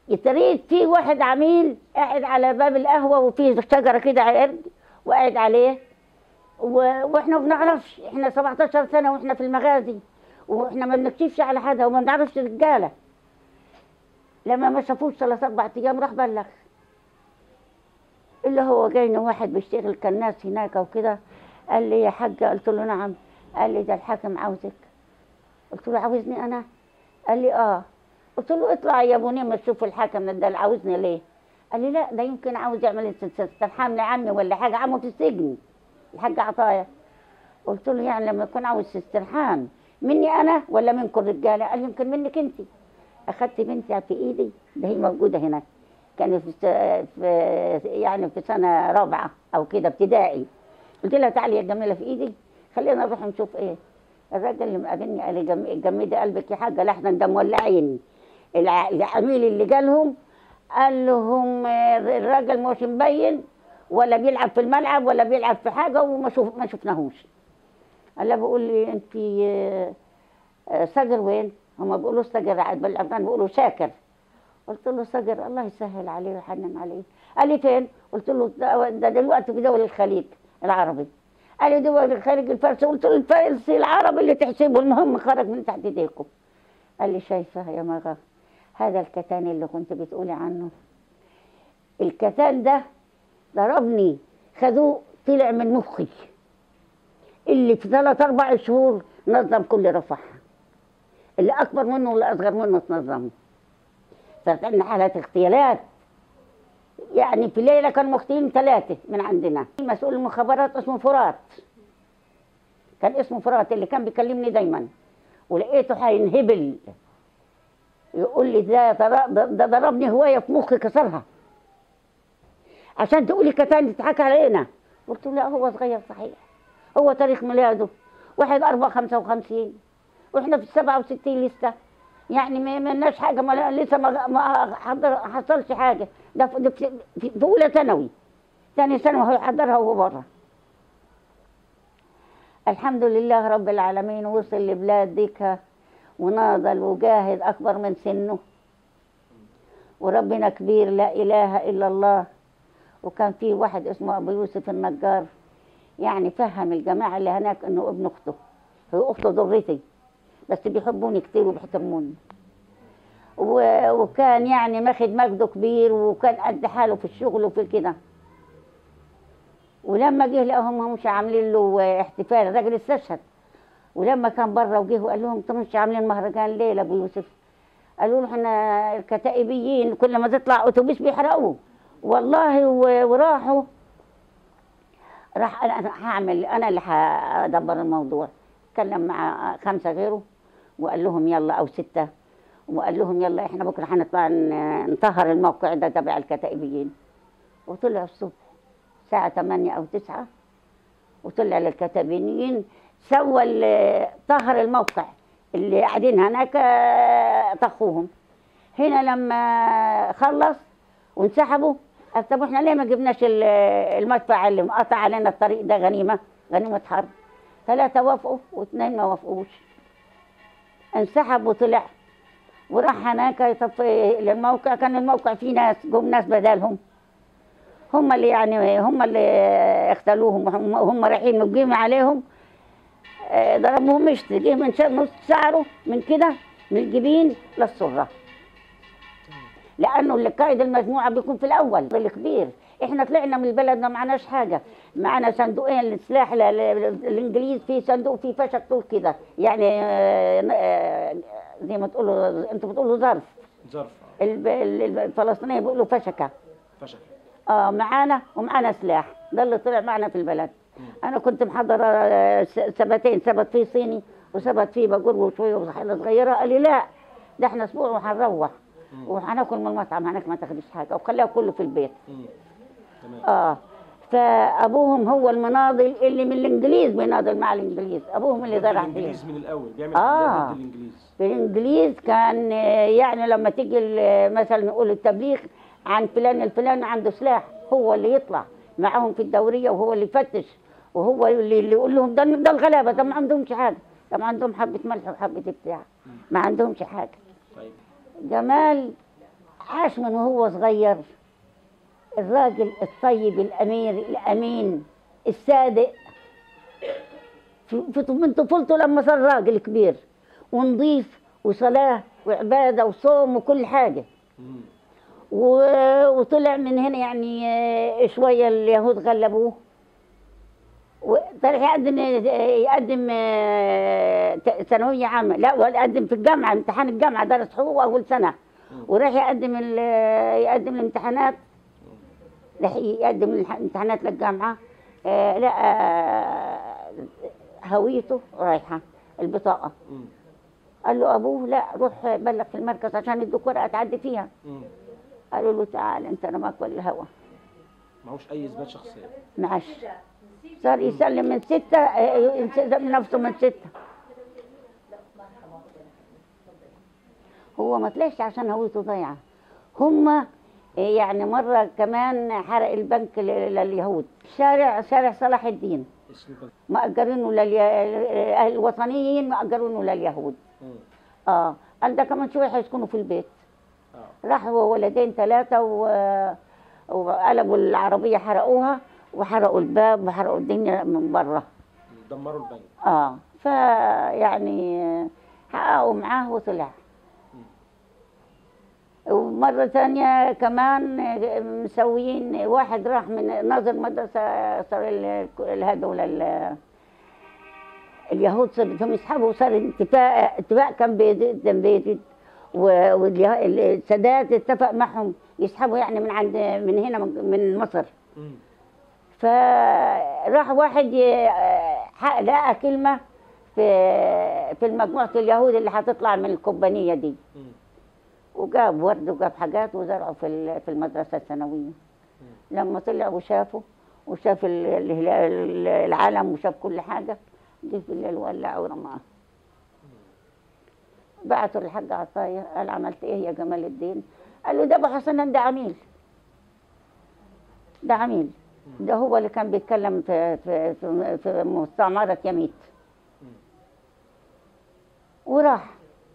يتريد في واحد عميل قاعد على باب القهوه وفي شجره كده عرض وقاعد عليه، واحنا ما بنعرفش، احنا 17 سنه واحنا في المغازي واحنا ما بنكشفش على حدا وما بنعرفش رجاله. لما ما شافوش 3 4 ايام راح بلغ، اللي هو جاينا واحد بيشتغل كالناس هناك وكده. قال لي يا حاجه، قلت له نعم. قال لي ده الحاكم عاوزك. قلت له عاوزني انا؟ قال لي اه. قلت له اطلع يا ابو نيمه شوف الحاكم ده عاوزني ليه. قال لي لا ده يمكن عاوز يعمل استرحام لعمي ولا حاجه، عمه في السجن الحاج عطايا. قلت له يعني لما يكون عاوز استرحام مني انا ولا منكم رجاله؟ قال يمكن منك انت. اخذت بنتي في ايدي، ده هي موجوده هناك، كانت يعني في سنه رابعه او كده ابتدائي. قلت لها تعالي يا جميله في ايدي خلينا نروح نشوف ايه. الراجل اللي مقابلني قال لي جمدي قلبك يا حاجه، لا احنا ده مولعين. العميل اللي جالهم قال لهم الراجل مش مبين ولا بيلعب في الملعب ولا بيلعب في حاجه ما شفناهوش. قال لها بقول لي انت ساجر وين؟ هم بيقولوا ساجر قاعد بالافغان بيقولوا شاكر. قلت له ساجر الله يسهل عليه ويحنن عليه. قال لي فين؟ قلت له ده دلوقتي في دول الخليج العربي. قال لي دول الخليج الفارسي. قلت له الفارسي العربي اللي تحسبه المهم خرج من تحت ايديكم. قال لي شايفه يا مغا هذا الكتان اللي كنت بتقولي عنه، الكتان ده ضربني خذوه طلع من مخي اللي في 3 4 شهور نظم كل رفح، اللي اكبر منه واللي اصغر منه تنظموا. صارت عندنا حالة اغتيالات، يعني في ليله كانوا مغتيلين 3 من عندنا. مسؤول المخابرات اسمه فرات، كان اسمه فرات اللي كان بيكلمني دايما، ولقيته هينهبل يقول لي ده ضربني هوايه في مخي كسرها عشان تقولي كتان تضحك علينا. قلت له لا هو صغير صحيح، هو تاريخ ميلاده 1/4/55 واحنا في 67 لسه، يعني ما لناش حاجه، لسه ما حصلش حاجه. ده في اولى ثانوي، ثاني ثانوي هيحضرها وهو بره. الحمد لله رب العالمين وصل لبلاد ديكها وناضل وجاهد اكبر من سنه، وربنا كبير لا اله الا الله. وكان في واحد اسمه ابو يوسف النجار، يعني فهم الجماعه اللي هناك انه ابن اخته، هي اخته ضرتي بس بيحبوني كتير وبيحترموني. وكان يعني ماخد مجده كبير وكان قد حاله في الشغل وفي كده. ولما جه لقاهم مش عاملين له احتفال، الراجل استشهد. ولما كان بره وجه وقال لهم انتم مش عاملين مهرجان ليه لابو يوسف؟ قالوا له احنا الكتائبيين كل ما تطلع اتوبيس بيحرقوه. والله وراحوا. راح انا هعمل، انا اللي هدبر الموضوع. اتكلم مع 5 غيره وقال لهم يلا او 6، وقال لهم يلا احنا بكره هنطلع نطهر الموقع ده تبع الكتائبيين. وطلع الصبح الساعه 8 أو 9 وطلع للكتائبيين، سوى طهر الموقع اللي قاعدين هناك طخوهم. هنا لما خلص وانسحبوا قال طب احنا ليه ما جبناش المدفع اللي مقطع علينا الطريق ده غنيمه حرب. 3 وافقوا و2 ما وافقوش. انسحب وطلع وراح هناك يطفي للموقع. كان الموقع فيه ناس، جم ناس بدالهم، هم اللي اختلوهم، هم رايحين نجيم عليهم. ضربوهم مشط، جه من نص شعره من كده من الجبين للسره، لانه اللي قائد المجموعه بيكون في الاول الكبير. احنا طلعنا من البلد ما معناش حاجه، معنا صندوقين للسلاح الانجليز، في صندوق فيه فشك طول كده، يعني زي ما تقولوا انتوا بتقولوا ظرف الفلسطينيه بيقولوا فشكه. معانا ومعانا سلاح، ده اللي طلع معنا في البلد. انا كنت محضره سبتين، سبت فيه صيني وسبت فيه بقر وشويه وصحيله صغيره. قال لي لا ده احنا اسبوع وهنروح وهناكل من المطعم هناك ما تاخديش حاجه، وخليها كله في البيت. فابوهم هو المناضل اللي من الانجليز بيناضل مع الانجليز، ابوهم اللي زرع فيهم. الانجليز من الاول بيعمل ضد الانجليز. الانجليز كان يعني لما تيجي مثلا نقول التبليغ عن فلان الفلاني عنده سلاح، هو اللي يطلع معهم في الدوريه وهو اللي يفتش وهو اللي يقول لهم ده الغلابه، ده ما عندهمش حاجه، ده ما عندهم حبه ملح وحبه بتاع، ما عندهمش حاجه. طيب جمال عاش من وهو صغير الراجل الطيب الأمير الأمين الصادق من طفولته لما صار راجل كبير ونضيف وصلاة وعبادة وصوم وكل حاجة. وطلع من هنا يعني شوية اليهود غلبوه وطلع يقدم ثانوية عامة، لا ويقدم في الجامعة امتحان الجامعة، درس حقوق أول سنة وراح يقدم الامتحانات، راح يقدم الامتحانات للجامعة. لا هويته رايحة البطاقة. قال له أبوه لا روح بلغ في المركز عشان يدوك ورقة تعدي فيها. قالوا له تعال أنت رماك ولا الهوا. معهوش أي إثبات شخصية. معاش. صار يسلم من 6 يسلم نفسه من 6. هو ما طلعش عشان هويته ضايعة. هم يعني مرة كمان حرق البنك لليهود. شارع صلاح الدين مأجرينه الوطنيين مأجرينه لليهود. قال ده كمان شوية هيسكنوا في البيت. راحوا ولدين 3 وقلبوا العربية حرقوها وحرقوا الباب وحرقوا الدنيا من بره. دمروا البنك. فيعني حققوا معاه وطلع. ومرة ثانية كمان مسويين واحد راح من ناظر مدرسة صار هذول اليهود صاروا يسحبوا وصار اتفاق كان بيدد والسادات اتفق معهم يسحبوا يعني من هنا من مصر. فراح واحد لقى كلمة في مجموعة اليهود اللي هتطلع من الكوبانية دي وجاب ورد وجاب حاجات وزرعوا في المدرسة الثانوية. لما طلع وشاف العالم وشاف كل حاجة جه في الليل ولع ورماه. بعتوا للحاج عطايا قال عملت ايه يا جمال الدين؟ قال له ده ابو حسن ده عميل. ده عميل. ده هو اللي كان بيتكلم في مستعمرة يميت. وراح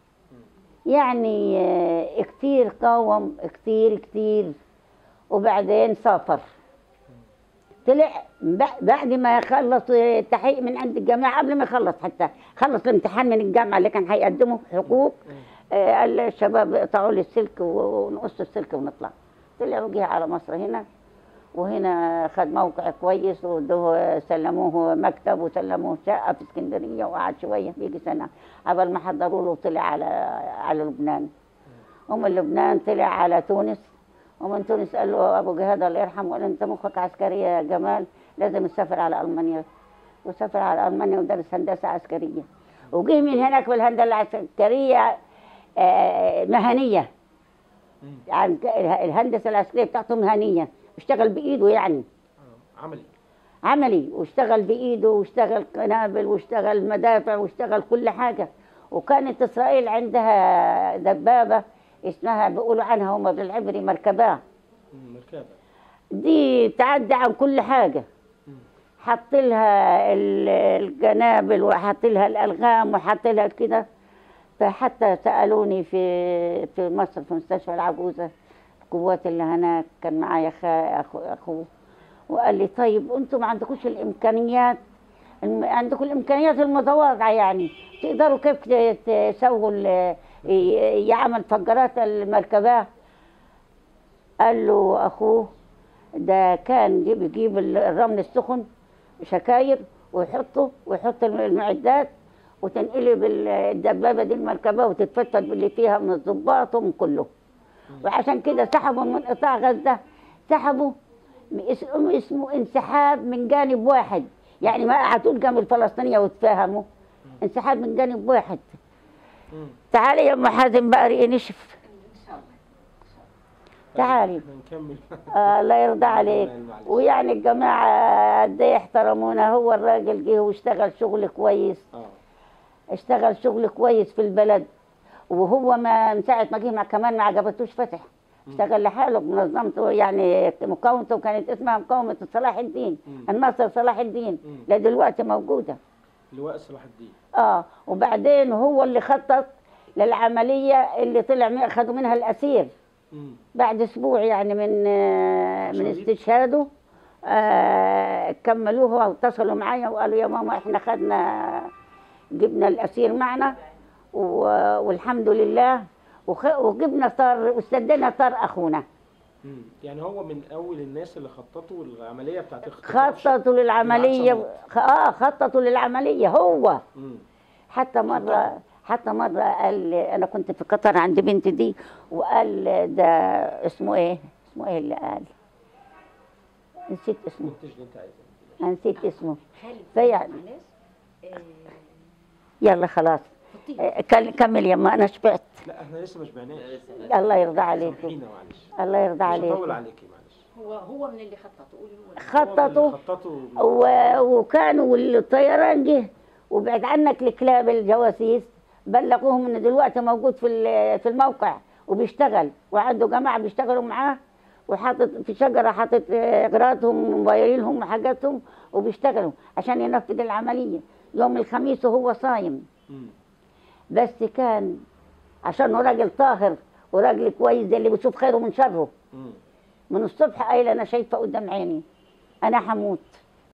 يعني كتير قاوم كتير وبعدين سافر. طلع بعد ما يخلص التحقيق من عند الجامعة، قبل ما يخلص حتى خلص الامتحان من الجامعة اللي كان هيقدمه حقوق. قال الشباب اقطعوا لي السلك ونقص السلك ونطلع. طلع وجه على مصر هنا، وهنا خد موقع كويس وده سلموه مكتب وسلموه شقة في اسكندرية وقعد شوية يجي سنة قبل ما حضروا له وطلع على لبنان. ومن لبنان طلع على تونس، ومن تونس قال له أبو جهاد الله يرحمه قال انت مخك عسكري يا جمال لازم تسافر على ألمانيا. وسافر على ألمانيا ودرس هندسة عسكرية وجه من هناك بالهندسة العسكرية مهنية. يعني الهندسة العسكرية بتاعته مهنية، اشتغل بإيده يعني عملي واشتغل بإيده واشتغل قنابل واشتغل مدافع واشتغل كل حاجة. وكانت إسرائيل عندها دبابة اسمها بيقولوا عنها هم بالعبري مركبة. دي تعدي عن كل حاجة. حط لها القنابل وحط لها الألغام وحط لها كده. فحتى سألوني في مصر في مستشفى العجوزة القوات اللي هناك كان معايا أخوه وقال لي طيب أنتم ما عندكوش الإمكانيات المتواضعة يعني تقدروا كيف تسووا يعمل فجرات المركبة؟ قال له أخوه ده كان بيجيب الرمل السخن شكاير ويحط المعدات وتنقلب الدبابة دي المركبة وتتفتت باللي فيها من الضباط ومن كله. وعشان كده سحبوا من قطاع غزة، سحبوا اسمه انسحاب من جانب واحد، يعني ما قعدوا جنب الفلسطينية وتفاهموا، انسحاب من جانب واحد. تعالي يا ام حازم بقى ريقي نشف. تعالي. الله يرضى عليك. ويعني الجماعة قد ايه احترمونا. هو الراجل جه واشتغل شغل كويس. اشتغل شغل كويس في البلد. وهو من ساعة ما جه كمان ما عجبتوش فتح. اشتغل لحاله بمنظمته يعني مقاومته كانت اسمها مقاومة صلاح الدين، الناصر صلاح الدين، لدلوقتي موجودة. لواء صلاح الدين. وبعدين هو اللي خطط للعملية اللي طلع أخذوا منها الأسير. بعد اسبوع يعني من استشهاده كملوها واتصلوا معايا وقالوا يا ماما احنا جبنا الاسير معنا والحمد لله وجبنا طار واستدينا طار اخونا. يعني هو من اول الناس اللي خططوا العمليه بتاعت خططوا للعمليه. خططوا للعمليه هو. حتى مره قال انا كنت في قطر عند بنتي دي وقال ده اسمه ايه اللي قال نسيت اسمه. نسيت اسمه. فيعني يلا خلاص كمل يا ما انا شبعت. لا احنا لسه ما شبعناش. الله يرضى عليك. الله يرضى عليك. مش هطول عليكي معلش. هو من اللي خططوا. خططوا وكانوا الطيران جه وبعد عنك الكلاب الجواسيس بلغوهم ان دلوقتي موجود في الموقع وبيشتغل وعنده جماعه بيشتغلوا معاه وحاطط في شجره حاطط اغراضهم وموبايلهم وحاجاتهم وبيشتغلوا عشان ينفذ العمليه يوم الخميس وهو صايم. بس كان عشانه راجل طاهر وراجل كويس زي اللي بيشوف خيره من شره. من الصبح قايل انا شايفه قدام عيني انا هموت.